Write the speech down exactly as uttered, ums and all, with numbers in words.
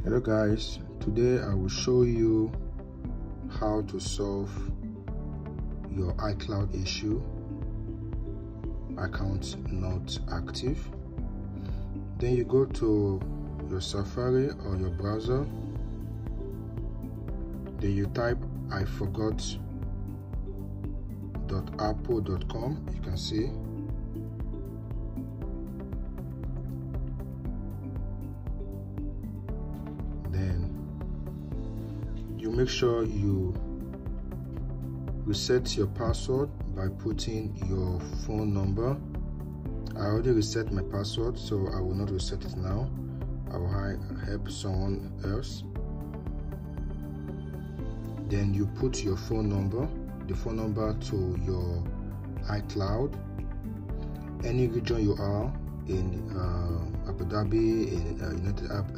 Hello guys, today I will show you how to solve your iCloud issue, account not active. Then you go to your Safari or your browser, then you type I forgot dot apple dot com. You can see you make sure you reset your password by putting your phone number. I already reset my password, so I will not reset it now. I will help someone else. Then you put your phone number, the phone number to your iCloud, any region you are in, uh, Abu Dhabi, in uh, United Arab